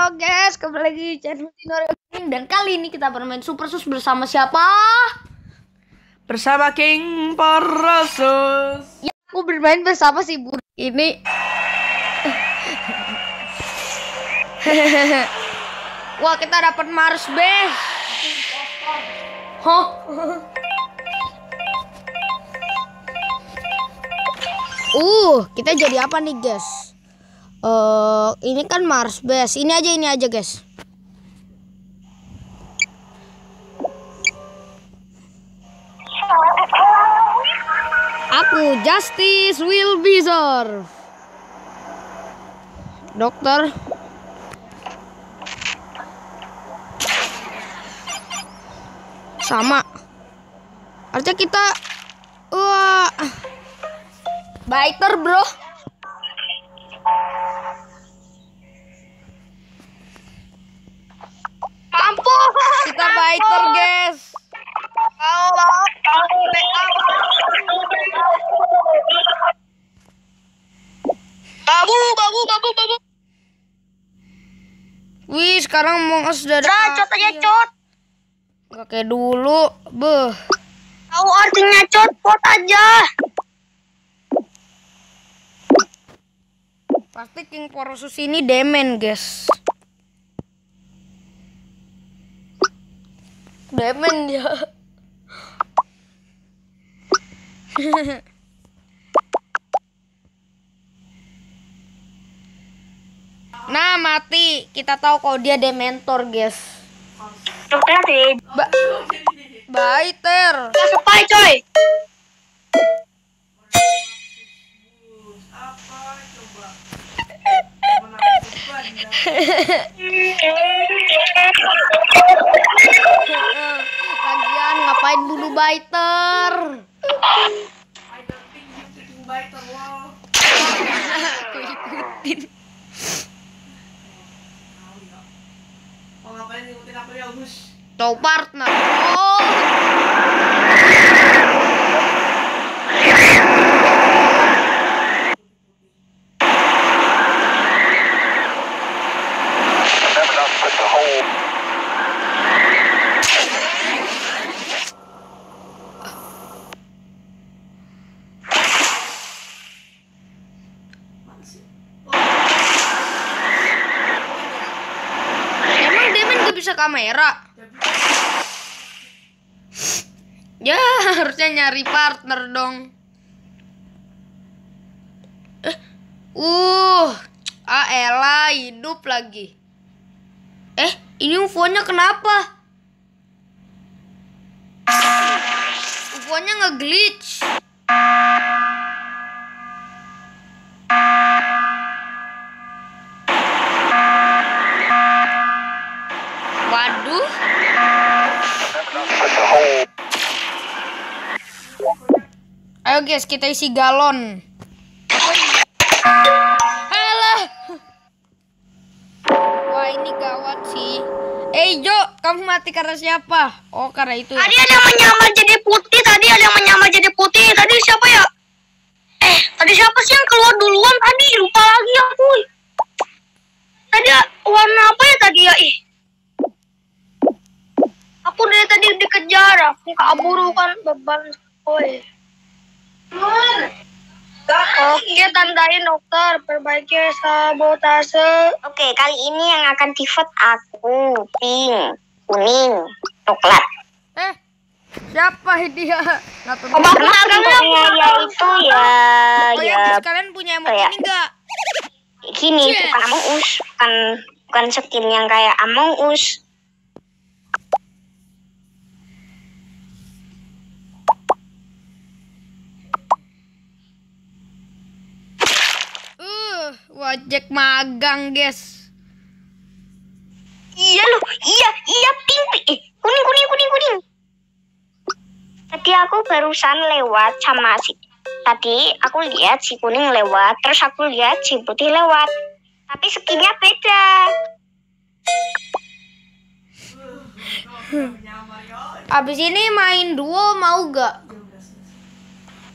Halo guys, kembali lagi di channel Dinorio Gaming. Dan kali ini kita bermain Super Sus bersama siapa? Bersama King Parasus. Ya, aku bermain bersama si Bu. Ini wah, kita dapat Mars Base. Hah? Kita jadi apa nih guys? Ini kan Mars Base. Ini aja guys. Aku Justice will be there. Dokter. Sama. Artinya kita biter bro. Kita biter guys. Babu. Wih, sekarang mau sudah ada. Cot aja cot. Gak kayak dulu, beh. Tahu artinya cot, pot aja. Pasti King Parasus ini demen, guys. Demen dia. Nah, mati. Kita tahu kalau dia dementor, guys. Dokter sih. Biter. Sepai coy. Lagian ngapain bunuh biter? Aku ikutin. Ngapain ngikutin aku ya, Gus? Tahu partner. Emang Demen gak bisa kamera? Ya, harusnya nyari partner dong. Elah, hidup lagi. Ini UFO-nya kenapa? UFO-nya nge-glitch. Waduh. Ayo guys, kita isi galon. Alah. Wah, ini gawat sih. Jo, kamu mati karena siapa? Oh, karena itu. Tadi ada yang menyamar jadi putih. Tadi siapa ya? Tadi siapa sih yang keluar duluan tadi? Lupa lagi aku. Tadi warna apa ya tadi ya? Aku dari tadi dikejar. Aku kabur kan beban. Oke, tandain dokter. Perbaiki sabotase. Oke, kali ini yang akan di-vote aku. Pink, kuning, coklat. Siapa dia? Nggak tahu. Yaitu Guys, kalian punya emot ini enggak? Gini, bukan Among Us. Bukan skin yang kayak Among Us. Wajek magang, guys. Iya pink. Kuning. Tadi aku barusan lewat sama Tadi aku lihat si kuning lewat, terus aku lihat si putih lewat. Tapi skinnya beda. Abis ini main duo mau gak?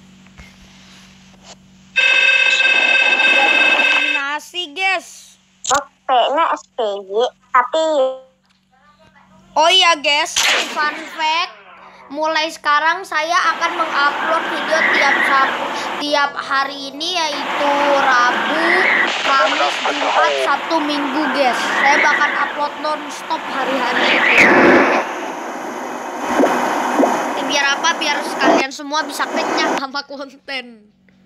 Eliminasi guys. kayaknya SPY, tapi Oh iya guys, fun fact, mulai sekarang saya akan mengupload video tiap hari ini, yaitu Rabu, Kamis, Jumat, Sabtu, Minggu guys. Saya bakal upload non-stop hari-hari itu. Biar apa? Biar sekalian semua bisa kenyang sama konten.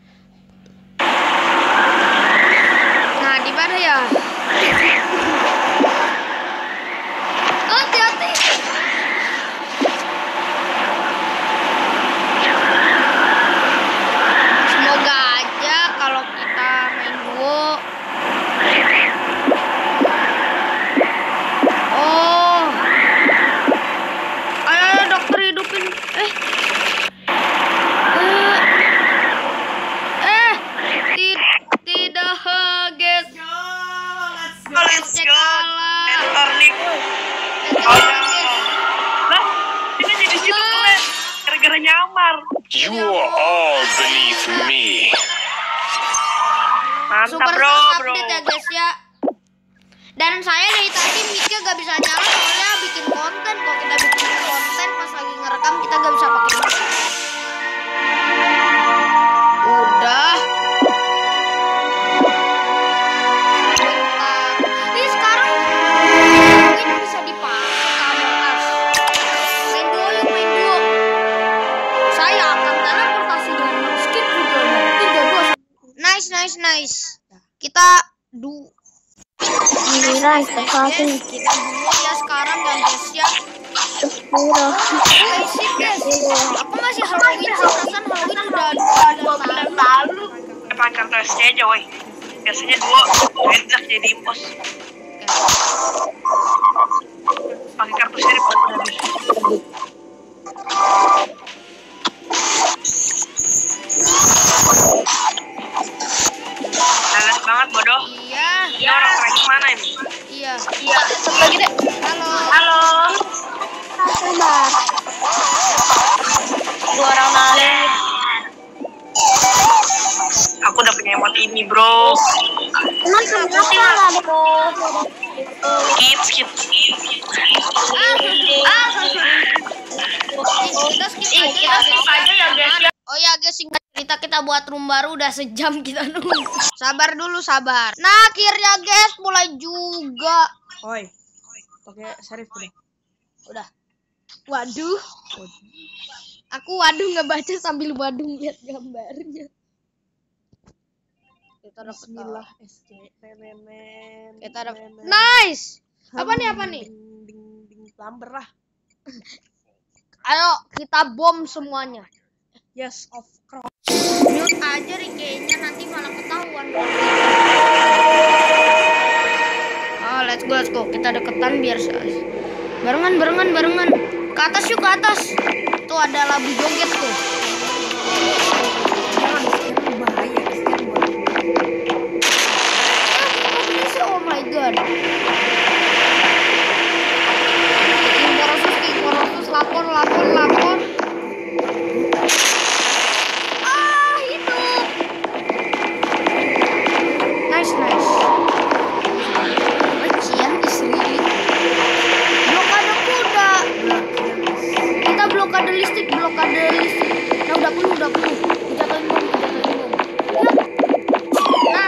Nah, di mana ya? Hati-hati. Semoga aja kalau kita main duo. Oh. Ayo dokter hidupin. Tidak guys. Let's go. Enter nih. Lah, ini jadi situ keren. Gara-gara nyamar. You are all beneath me. Mantap Super bro. update ya guys ya. Dan saya dari tadi mic-nya gak bisa nyala soalnya bikin konten. Kalau kita bikin konten pas lagi ngerekam kita gak bisa pakai mic. Udah. Ini sekarang ini bisa dipakai Among Us. Main duo yuk, main duo. Saya akan teleportasi dengan men-skip video dan 3, 2, 1. Nice. Kita nice guys, kita dulu ya sekarang ya guys ya. Basic guys. Aku masih Halloween sih, perasaan Halloween udah lalu. Pacar tesnya aja woi. Biasanya dua enak jadi pos. Pakai kartu seri Jalan banget bodoh. Iya. Ini orang keren mana ini? Iya. Lagi deh. Halo. Sebentar. Dua orang nalik. Aku udah punya emot ini bro. Emang kenapa bro? Skip. Kita skip aja ya guys ya. Oh ya guys, singkat cerita kita buat room baru udah sejam kita nunggu. Sabar dulu, sabar. Nah, akhirnya guys mulai juga. Oi. Pakai serif Udah. Waduh. Aku waduh ngebaca sambil waduh lihat gambarnya. Kita dapat Bismillah SC. Kita dapat. Nice. Apa nih? Ding lamber lah. Ayo kita bom semuanya. Yes, of course. Mute aja Rikenya, nanti malah ketahuan. Oh, let's go. Kita deketan biar barengan. Ke atas yuk, ke atas. Tuh ada labu joget tuh. Oh my god. King Morosus, lapor. Hidup. Nice. Cian isri. Blokade kuda. Kita blokade listrik. Nah, udah penuh. Dijatuhin bom. Nah.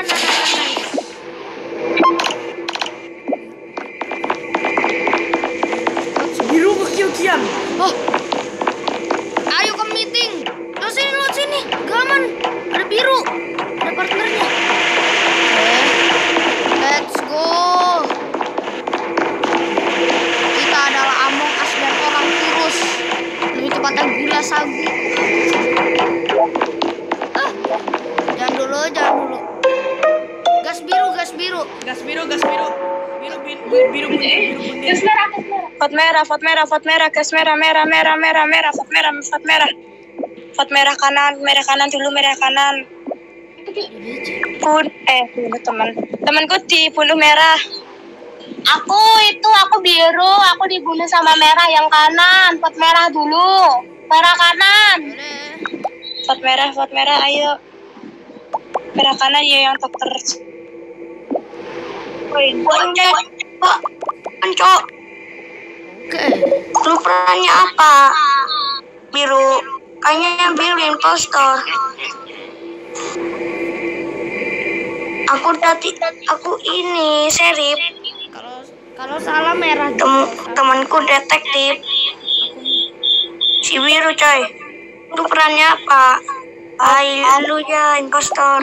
Biru kian. Oh. Ayo ke meeting. Lo sini. Gaman. Ada biru. Ada partnernya. Let's go. Kita adalah Among Us dan orang kurus. Lebih tepatnya gula sagu. Jangan dulu. Gas biru. Biru kuning. Vote merah, gas merah, vote merah kanan dulu, merah kanan. Temanku dibunuh merah. Aku biru, aku dibunuh sama merah yang kanan. Vote merah dulu, merah kanan. Vote merah, ayo. Merah kanan ya yang dokter. Cok. Oke. Lu perannya apa? Biru. Kayaknya biru impostor. Aku ini Sheriff. Kalau salah merah. Temanku detektif. Si biru coy. Lu perannya apa? Lu ya impostor.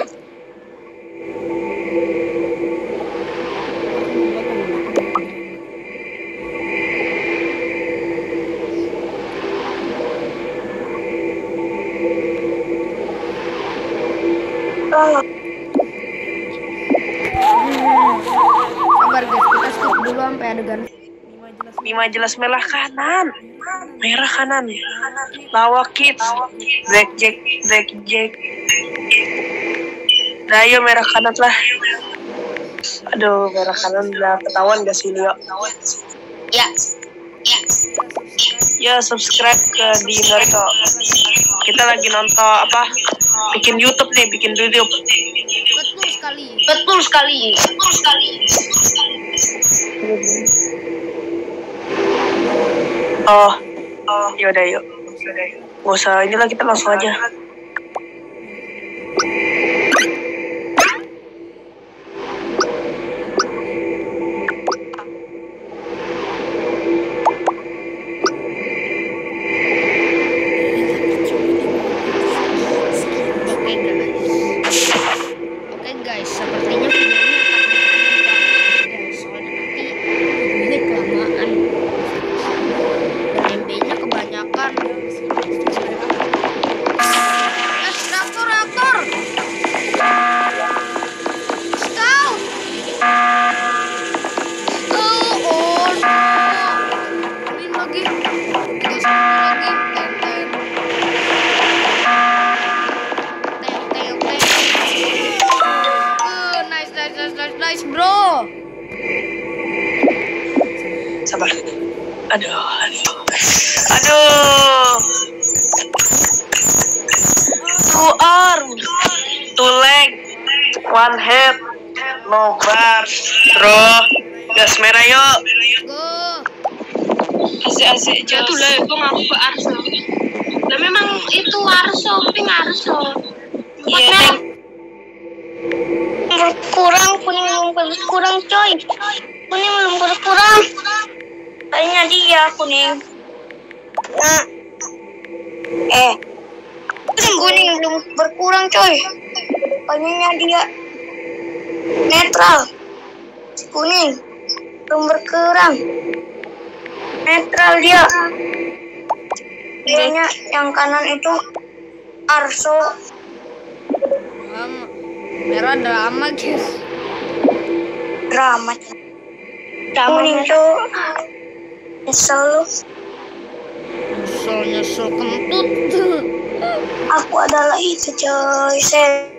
Sabar guys, kita stop dulu sampai adegan 5 jelas merah kanan. Merah kanan. Lawa kids. Black Jack. Nah, ayo merah kanan lah. Aduh, merah kanan udah ketahuan gak sih, Leo? Ya. Ya, subscribe ke di Naruto. Kita lagi nonton apa? Bikin YouTube nih, bikin video. Betul sekali. Oh, yaudah yuk. Gak usah inilah, kita langsung aja. Oke guys, sepertinya videonya akan lama banget guys, soalnya nanti videonya kelamaan dan MB-nya kebanyakan. Raptor scout. Oh no, ini lagi 3 lagi. Nice bro. Sabar. Aduh. Two arms, two leg, one head, no bar, bro. Gas merah yuk. Go. Asik jatuh lah, gue ngaku ke Arso. Lah memang itu Arso, ping Arso. Iya. Kuning belum berkurang coy. Kuning belum berkurang. Kayaknya dia kuning. Kuning belum berkurang coy. Kayaknya dia netral. Kuning belum berkurang. Netral dia. Kayaknya yang kanan itu Arso. Merah drama guys. Drama. Kuning tuh nyesel lu. Nyesel kentut. Aku adalah itu coy.